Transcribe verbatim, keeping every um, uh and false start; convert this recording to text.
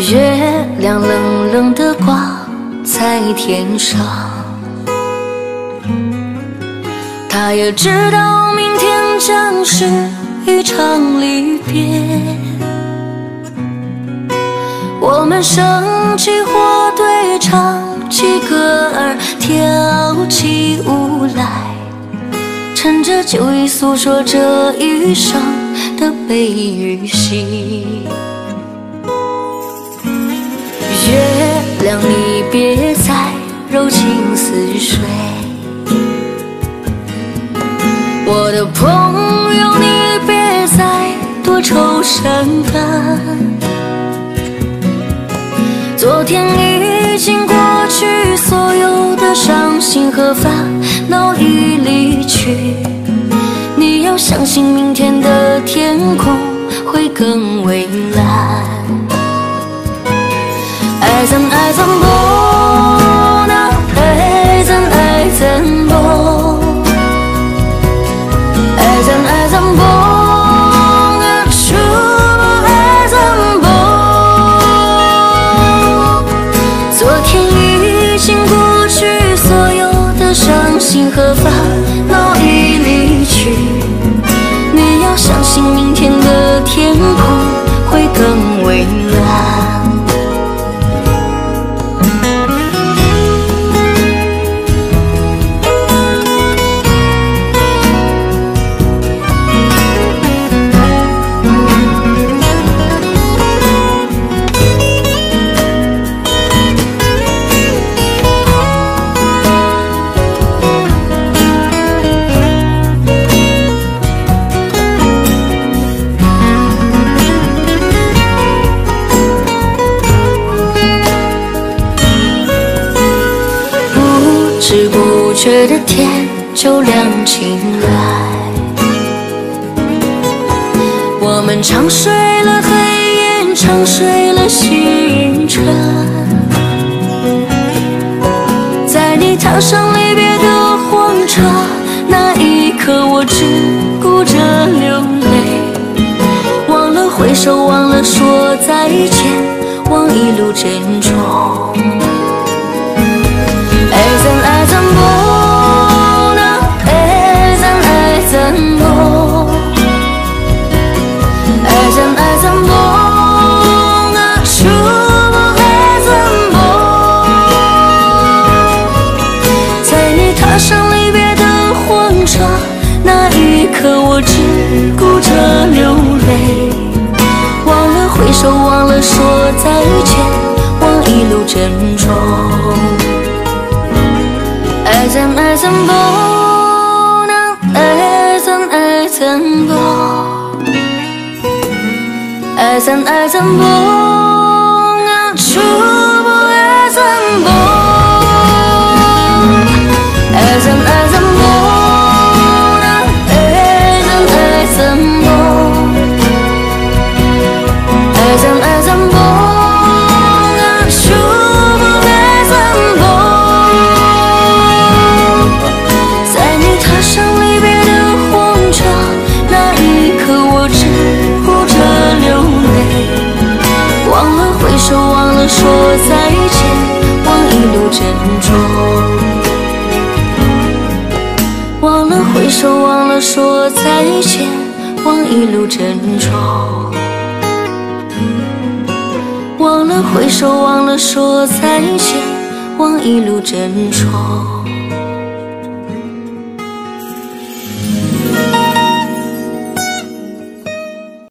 月亮冷冷地挂在天上，他也知道明天将是一场离别。我们升起火堆，唱起歌儿，跳起舞来，趁着酒意诉说这一生的悲与喜。月亮你别再柔情似水，我的朋友你别再多愁善感。昨天已经过去，所有的伤心和烦恼已离去，你要相信明天的天空会更蔚蓝。爱怎爱怎不那爱怎爱怎不爱怎爱怎不那说爱怎不。昨天已经过去，所有的伤心和烦恼已离去，你要相信明天的天空会更蔚蓝。不知不觉的天就亮起来，我们长睡了黑夜，长睡了星辰。在你踏上离别的火车，那一刻我只顾着流泪，忘了挥手，忘了说再见，忘一路珍重。爱怎爱怎不那爱怎爱怎不爱怎爱怎不那说爱怎不。在你踏上离别的火车，那一刻我只顾着流泪，忘了挥手，忘了说再见，忘一路珍重。爱怎爱怎不那爱怎爱怎不爱怎爱怎不那说爱怎不爱怎爱怎不那爱怎爱怎不爱怎爱怎不那说爱怎不。上离别的火车，那一刻我只顾着流泪，忘了挥手，忘了说再见，忘一路珍重。忘了挥手，忘了说再见，忘一路珍重。忘了挥手，忘了说再见，忘一路珍重。